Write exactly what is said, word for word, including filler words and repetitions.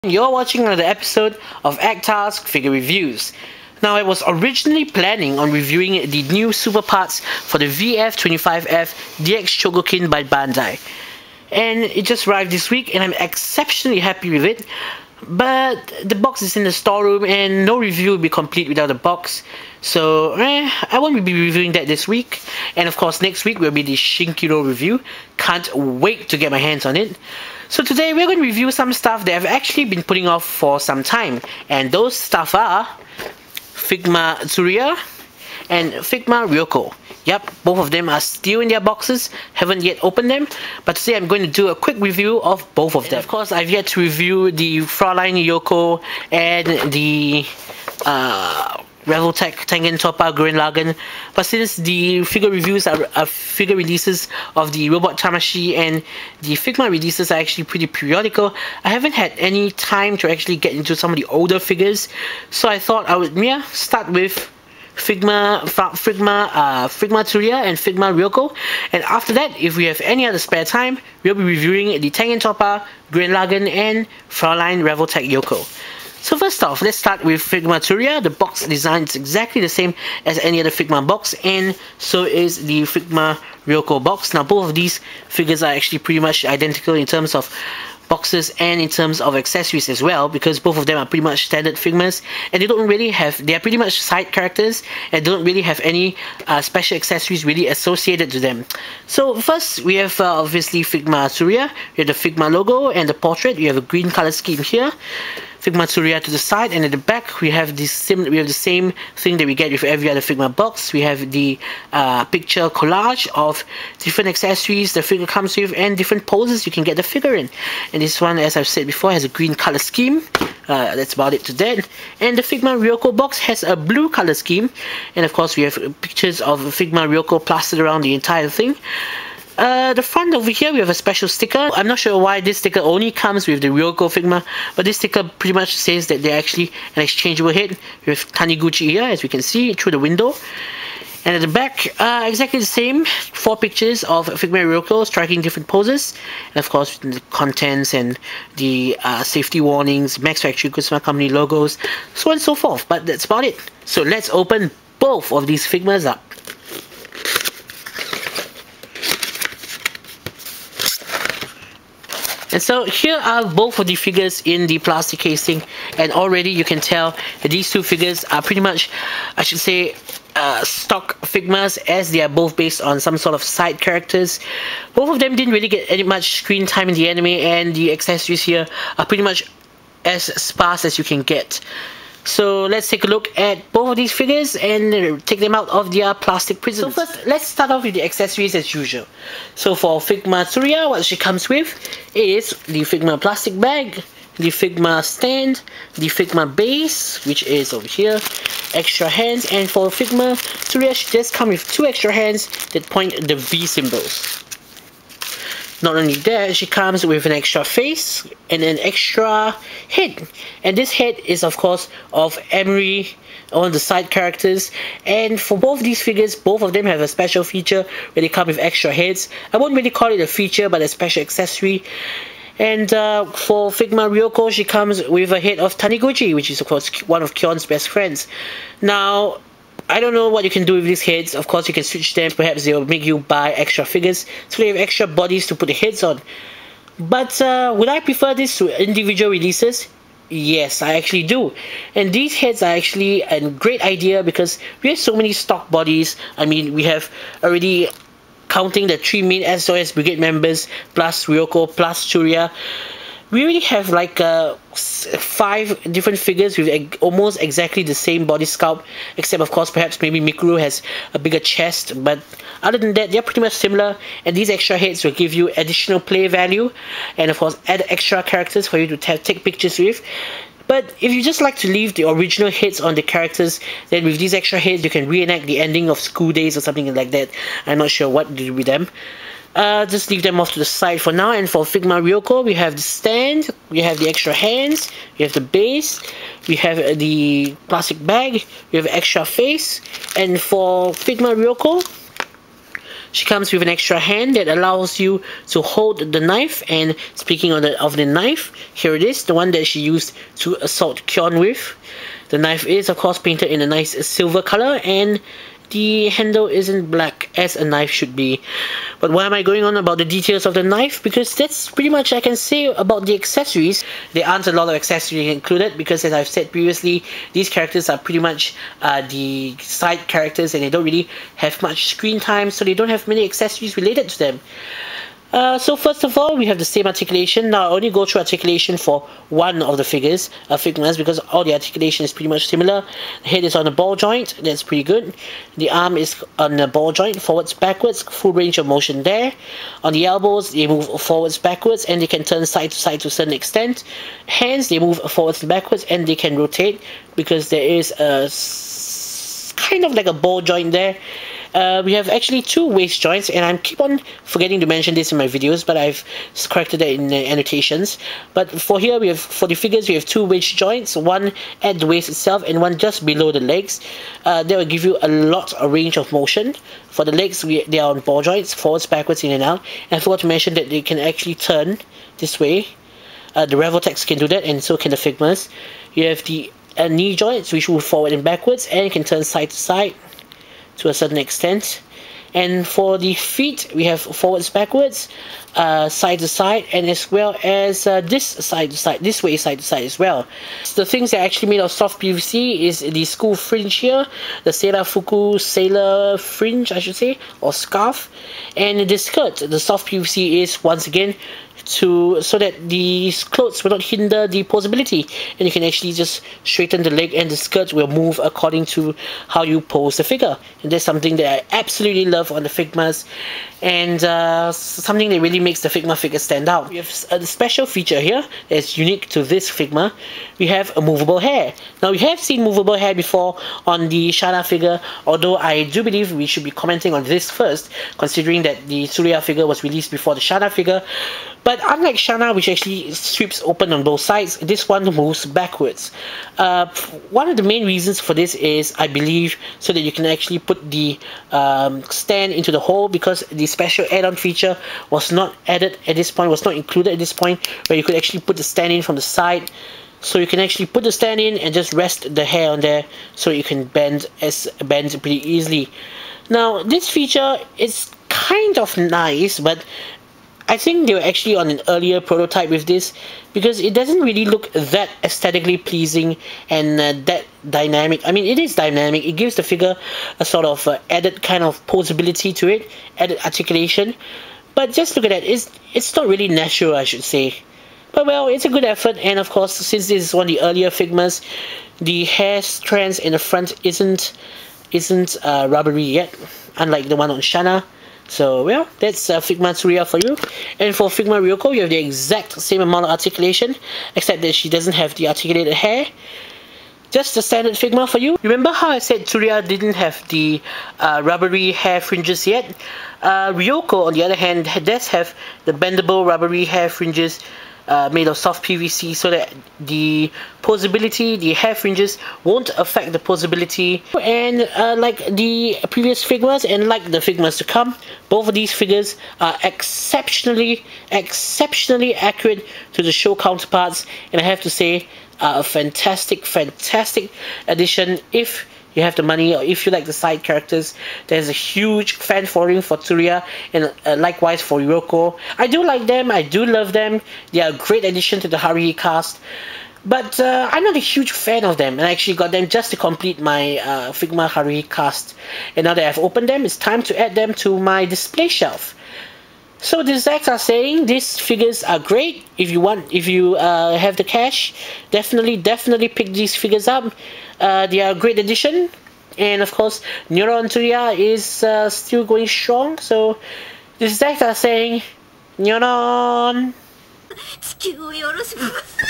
You're watching another episode of Actask Figure Reviews. Now, I was originally planning on reviewing the new super parts for the V F twenty-five F D X Chogokin by Bandai. And it just arrived this week and I'm exceptionally happy with it. But the box is in the storeroom and no review will be complete without a box. So, eh, I won't be reviewing that this week. And of course, next week will be the Shinkiro review. Can't wait to get my hands on it. So today we're going to review some stuff that I've actually been putting off for some time. And those stuff are Figma Tsuruya and Figma Ryoko. Yep, both of them are still in their boxes, haven't yet opened them, but today I'm going to do a quick review of both of them. And of course, I've yet to review the Fräulein Ryoko and the uh, Revoltech Tengen Toppa Gurren Lagann, but since the figure reviews are, are figure releases of the Robot Tamashi and the Figma releases are actually pretty periodical, I haven't had any time to actually get into some of the older figures, so I thought I would yeah, start with Figma, Figma, uh, Figma Tsuruya and Figma Ryoko, and after that, if we have any other spare time, we'll be reviewing the Tengen Toppa, Gurren Lagann, and Fräulein Revoltech Ryoko. So first off, let's start with Figma Tsuruya. The box design is exactly the same as any other Figma box, and so is the Figma Ryoko box. Now both of these figures are actually pretty much identical in terms of boxes and in terms of accessories as well, because both of them are pretty much standard Figmas and they don't really have, they are pretty much side characters and don't really have any uh, special accessories really associated to them. So first we have uh, obviously Figma Tsuruya. We have the Figma logo and the portrait. We have a green color scheme here. Figma Tsuruya to the side, and at the back we have this sim we have the same thing that we get with every other Figma box. We have the uh, picture collage of different accessories the figure comes with and different poses you can get the figure in. And this one, as I've said before, has a green color scheme. Uh, that's about it to that. And the Figma Ryoko box has a blue color scheme, and of course we have pictures of Figma Ryoko plastered around the entire thing. Uh, the front over here we have a special sticker. I'm not sure why this sticker only comes with the Ryoko Figma, but this sticker pretty much says that they're actually an exchangeable head with Taniguchi here, as we can see through the window. And at the back, uh, exactly the same, four pictures of Figma Ryoko striking different poses, and of course the contents and the uh, safety warnings, Max Factory Kusama Company logos, so on and so forth. But that's about it. So let's open both of these Figmas up. And so here are both of the figures in the plastic casing, and already you can tell that these two figures are pretty much, I should say, uh, stock Figmas, as they are both based on some sort of side characters. Both of them didn't really get any much screen time in the anime, and the accessories here are pretty much as sparse as you can get. So let's take a look at both of these figures and take them out of their plastic prisons. So first, let's start off with the accessories as usual. So for Figma Tsuruya, what she comes with is the Figma plastic bag, the Figma stand, the Figma base, which is over here, extra hands, and for Figma Tsuruya, she does come with two extra hands that point the V symbols. Not only that, she comes with an extra face and an extra head. And this head is, of course, of Emery, one of the side characters. And for both these figures, both of them have a special feature where they come with extra heads. I won't really call it a feature, but a special accessory. And uh, for Figma Ryoko, she comes with a head of Taniguchi, which is, of course, one of Kion's best friends. Now, I don't know what you can do with these heads. Of course, you can switch them. Perhaps they'll make you buy extra figures, so they have extra bodies to put the heads on. But uh, would I prefer this to individual releases? Yes, I actually do. And these heads are actually a great idea because we have so many stock bodies. I mean, we have already, counting the three main S O S Brigade members, plus Ryoko, plus Tsuruya, we already have like uh, five different figures with e almost exactly the same body sculpt, except of course perhaps maybe Mikuru has a bigger chest, but other than that they're pretty much similar, and these extra heads will give you additional play value and of course add extra characters for you to take pictures with. But if you just like to leave the original heads on the characters, then with these extra heads you can reenact the ending of School Days or something like that. I'm not sure what to do with them. Uh, just leave them off to the side for now. And for Figma Ryoko, we have the stand, we have the extra hands, we have the base, we have the plastic bag, we have extra face. And for Figma Ryoko, She comes with an extra hand that allows you to hold the knife, and speaking of the, of the knife, here it is, the one that she used to assault Kyon with. The knife is of course painted in a nice silver color, and the handle isn't black as a knife should be. But why am I going on about the details of the knife? Because that's pretty much I can say about the accessories. There aren't a lot of accessories included because, as I've said previously, these characters are pretty much uh, the side characters and they don't really have much screen time, so they don't have many accessories related to them. Uh, so first of all, we have the same articulation. Now I only go through articulation for one of the figures, uh, Figmas, because all the articulation is pretty much similar. The head is on a ball joint, that's pretty good. The arm is on a ball joint, forwards, backwards, full range of motion there. On the elbows, they move forwards, backwards, and they can turn side to side to a certain extent. Hands, they move forwards and backwards, and they can rotate because there is a kind of like a ball joint there. Uh, we have actually two waist joints, and I keep on forgetting to mention this in my videos, but I've corrected that in the annotations. But for here, we have for the figures, we have two waist joints, one at the waist itself and one just below the legs. Uh, that will give you a lot of range of motion. For the legs, we, they are on ball joints, forwards, backwards, in and out. And I forgot to mention that they can actually turn this way. Uh, the Revoltex can do that, and so can the Figmas. You have the uh, knee joints, which move forward and backwards, and can turn side to side to a certain extent. And for the feet, we have forwards, backwards, uh, side to side, and as well as uh, this side to side, this way side to side as well. So the things that are actually made of soft P V C is the school fringe here, the Seirafuku sailor fringe, I should say, or scarf, and the skirt. The soft P V C is once again to so that these clothes will not hinder the posability, and you can actually just straighten the leg, and the skirt will move according to how you pose the figure. And that's something that I absolutely love on the Figmas, and uh, something that really makes the Figma figure stand out. We have a special feature here that's unique to this Figma. We have a movable hair. Now we have seen movable hair before on the Shana figure, although I do believe we should be commenting on this first, considering that the Tsuruya figure was released before the Shana figure. But unlike Shana, which actually sweeps open on both sides, this one moves backwards. Uh, one of the main reasons for this is, I believe, so that you can actually put the um, stand into the hole, because the special add-on feature was not added at this point, was not included at this point, where you could actually put the stand in from the side. So you can actually put the stand in and just rest the hair on there, so you can bend as bend pretty easily. Now this feature is kind of nice, but I think they were actually on an earlier prototype with this, because it doesn't really look that aesthetically pleasing and uh, that dynamic. I mean, it is dynamic. It gives the figure a sort of uh, added kind of posability to it, added articulation. But just look at that. It's, it's not really natural, I should say. But well, it's a good effort, and of course, since this is one of the earlier Figmas, the hair strands in the front isn't, isn't uh, rubbery yet, unlike the one on Shana. So, well, that's uh, Figma Tsuruya for you. And for Figma Ryoko, you have the exact same amount of articulation, except that she doesn't have the articulated hair. Just the standard Figma for you. Remember how I said Tsuruya didn't have the uh, rubbery hair fringes yet? Uh, Ryoko, on the other hand, does have the bendable rubbery hair fringes Uh, made of soft P V C, so that the posability, the hair fringes, won't affect the posability. And uh, like the previous Figmas, and like the Figmas to come, both of these figures are exceptionally, exceptionally accurate to the show counterparts, and I have to say, uh, a fantastic, fantastic addition if you have the money, or if you like the side characters. There's a huge fan following for Tsuruya, and uh, likewise for Ryoko. I do like them, I do love them. They are a great addition to the Haruhi cast. But uh, I'm not a huge fan of them, and I actually got them just to complete my uh, Figma Haruhi cast. And now that I've opened them, it's time to add them to my display shelf. So the Zacks are saying these figures are great. If you want, if you uh, have the cash, definitely, definitely pick these figures up. Uh, they are a great addition, and of course, Nyoron Tsuruya is uh, still going strong. So the Zacks are saying, Nyoron.